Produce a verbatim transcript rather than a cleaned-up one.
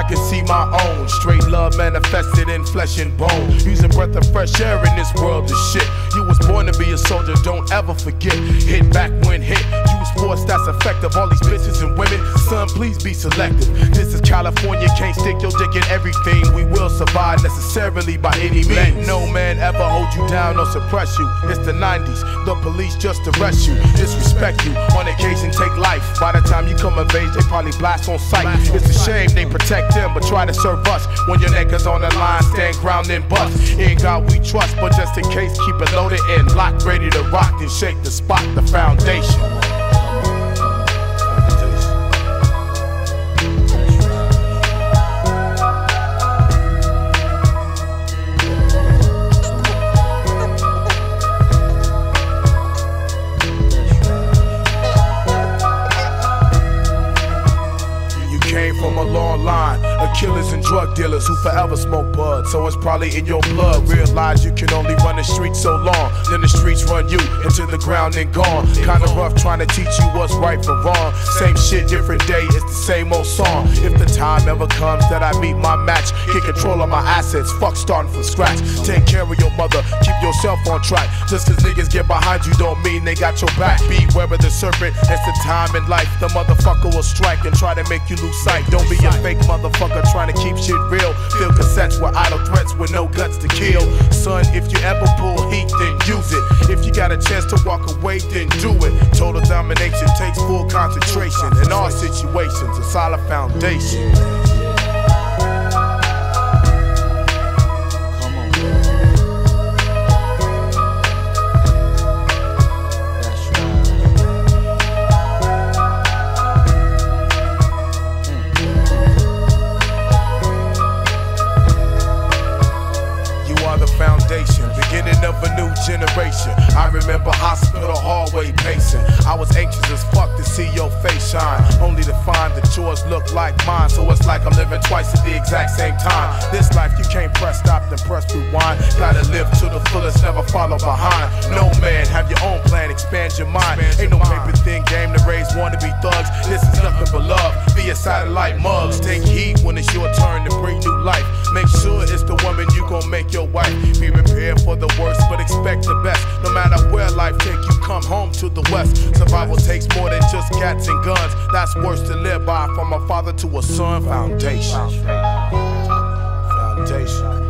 can see my own. Straight love manifested in flesh and bone. Using breath of fresh air in this world is shit. You was born to be a soldier, don't ever forget. Hit back when hit. Use force that's effective. All these bitches and women, son, please be selective. This is California, can't stick your dick in everything. We will survive necessarily by any means. Let no man ever hold you down or suppress you. It's the nineties, the police just arrest you, disrespect you, on occasion take life. By the time you come of age, they probably blast on sight. It's a shame they protect them, but try to serve us. When your neck is on the line, stand ground and bust. In God we trust, but just in case, keep it loaded and locked, ready to rock and shake the spot, the foundation. From a long line of killers and drug dealers who forever smoke bud, so it's probably in your blood. Realize you can only run the streets so long, then the streets run you into the ground and gone. Kinda rough trying to teach you what's right from wrong. Same shit, different day, it's the same old song. If the time ever comes that I meet my match, get control of my assets, fuck starting from scratch. Take care of your mother, keep yourself on track. Just cause niggas get behind you don't mean they got your back. Beware of the serpent, it's the time in life. The motherfucker will strike and try to make you lose sight. Don't be a fake motherfucker trying to keep shit real. Fill cassettes with idle threats with no guts to kill. Son, if you ever pull heat, then use it. If you got a chance to walk away, then do it. Total domination takes full concentration. In all situations, a solid foundation. Foundation, beginning of a new generation. I remember hospital hallway pacing. I was anxious as fuck to see your face shine, only to find that yours look like mine. So it's like I'm living twice at the exact same time. This life you can't press stop then press rewind. Gotta live to the fullest, never follow behind. No man, have your own plan, expand your mind. Ain't no paper thin game to raise wannabe thugs. This is nothing but love via satellite mugs. Take heed when it's your turn to bring new life. Make sure it's the woman you gon' make your wife. Be prepared for the worst, but expect the best. No matter where life take you, come home to the west. Survival takes more than just cats and guns. That's worse to live by, from a father to a son. Foundation. Foundation.